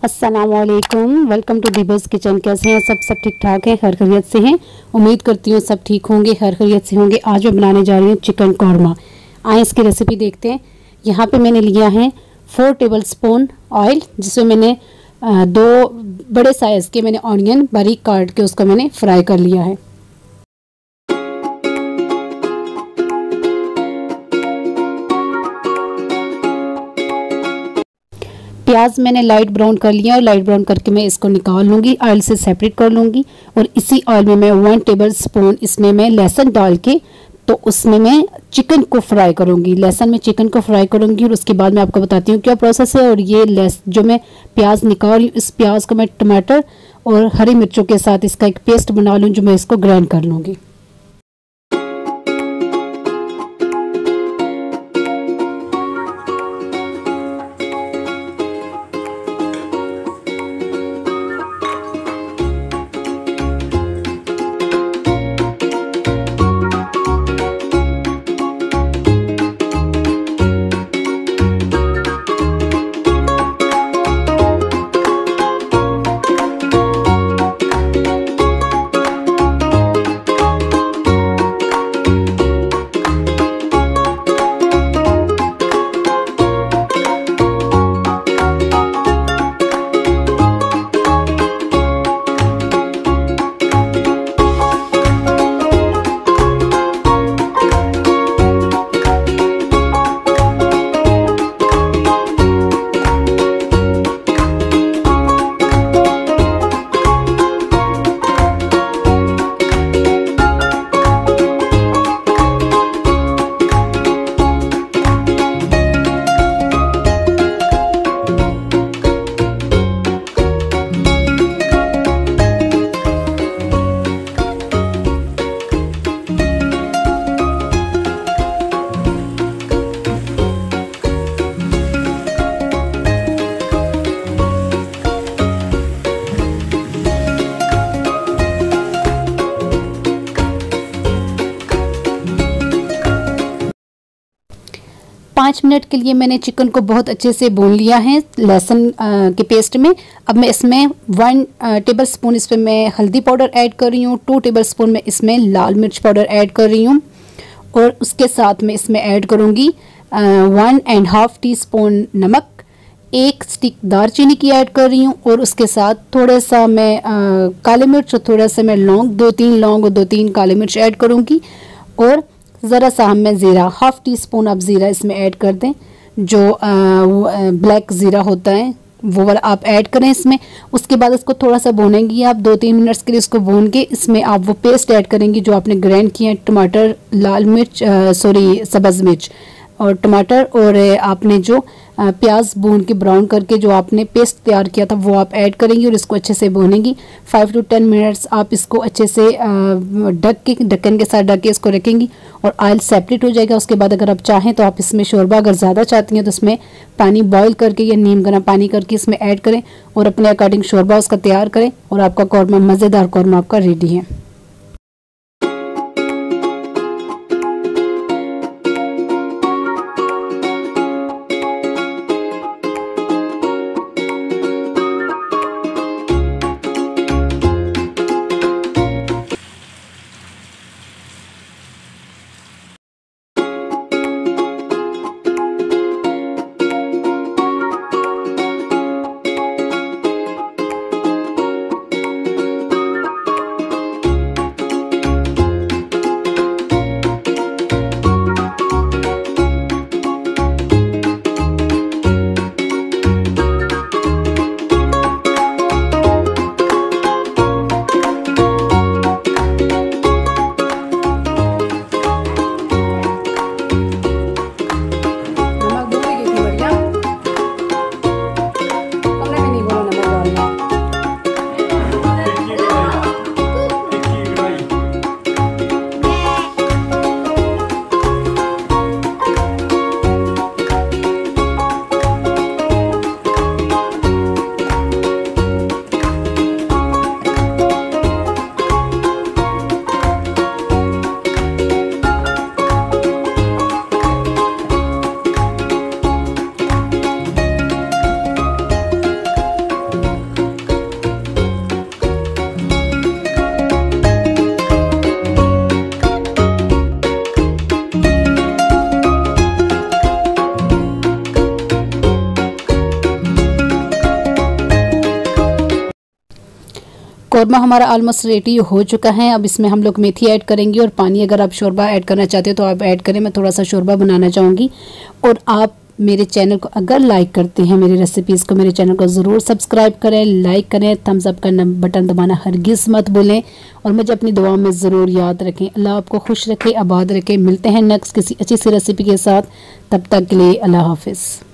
अस्सलामुअलैकुम, welcome to दीबोस kitchen. कैसे हैं सब ठीक ठाक हैं, हर खैरियत से हैं। उम्मीद करती हूँ सब ठीक होंगे, हर खैरियत से होंगे। आज मैं बनाने जा रही हूँ चिकन कौरमा। आए इसकी रेसिपी देखते हैं। यहाँ पे मैंने लिया है 4 टेबलस्पून ऑयल, जिसमें मैंने 2 बड़े साइज़ के मैंने ऑनियन बारीक काट के उसको मैंने फ्राई कर लिया है। प्याज मैंने लाइट ब्राउन कर लिया और लाइट ब्राउन करके मैं इसको निकाल लूँगी, ऑयल से सेपरेट कर लूँगी। और इसी ऑयल में मैं 1 टेबलस्पून इसमें मैं लहसुन डाल के तो उसमें मैं चिकन को फ्राई करूँगी। लहसुन में चिकन को फ्राई करूँगी और उसके बाद मैं आपको बताती हूँ क्या प्रोसेस है। और ये जो मैं प्याज निकाल रही हूँ, इस प्याज को मैं टमाटर और हरी मिर्चों के साथ इसका एक पेस्ट बना लूँ, जो मैं इसको ग्राइंड कर लूँगी। पाँच मिनट के लिए मैंने चिकन को बहुत अच्छे से भून लिया है लहसुन के पेस्ट में। अब मैं इसमें 1 टेबलस्पून इसमें मैं हल्दी पाउडर ऐड कर रही हूँ, 2 टेबलस्पून मैं इसमें लाल मिर्च पाउडर ऐड कर रही हूँ और उसके साथ मैं इसमें ऐड करूँगी 1.5 टीस्पून नमक, 1 स्टिक दालचीनी की ऐड कर रही हूँ और उसके साथ थोड़ा सा मैं काली मिर्च और थोड़ा सा मैं लौंग, 2-3 लौंग और 2-3 काली मिर्च ऐड करूँगी। और ज़रा सा हमें ज़ीरा, 1/2 टीस्पून आप ज़ीरा इसमें ऐड कर दें, जो ब्लैक ज़ीरा होता है वो वाला आप ऐड करें इसमें। उसके बाद इसको थोड़ा सा भूनेंगी आप 2-3 मिनट्स के लिए। इसको भून के इसमें आप वो पेस्ट ऐड करेंगी जो आपने ग्राइंड किया है, टमाटर, लाल मिर्च सब्ज़ मिर्च और टमाटर, और आपने जो प्याज भून के ब्राउन करके जो आपने पेस्ट तैयार किया था वो आप ऐड करेंगी और इसको अच्छे से भूनेंगी। 5 to 10 मिनट्स आप इसको अच्छे से ढक्कन के साथ ढक के इसको रखेंगी और ऑयल सेपरेट हो जाएगा। उसके बाद अगर आप चाहें तो आप इसमें शोरबा अगर ज़्यादा चाहती हैं तो इसमें पानी बॉईल करके या नीम गर्म पानी करके इसमें ऐड करें और अपने अकॉर्डिंग शोरबा उसका तैयार करें और आपका कौरमा, मज़ेदार कौरमा आपका रेडी है। कौरमा हमारा ऑलमोस्ट रेडी हो चुका है। अब इसमें हम लोग मेथी ऐड करेंगे और पानी अगर आप शोरबा ऐड करना चाहते हो तो आप ऐड करें। मैं थोड़ा सा शोरबा बनाना चाहूँगी। और आप मेरे चैनल को अगर लाइक करते हैं, मेरी रेसिपीज़ को, मेरे चैनल को ज़रूर सब्सक्राइब करें, लाइक करें, थम्स अप का बटन दबाना हरगिज़ मत भूलें और मुझे अपनी दुआओं में ज़रूर याद रखें। अल्लाह आपको खुश रखे, आबाद रखे। मिलते हैं नेक्स्ट किसी अच्छी सी रेसिपी के साथ। तब तक के लिए अल्लाह हाफिज़।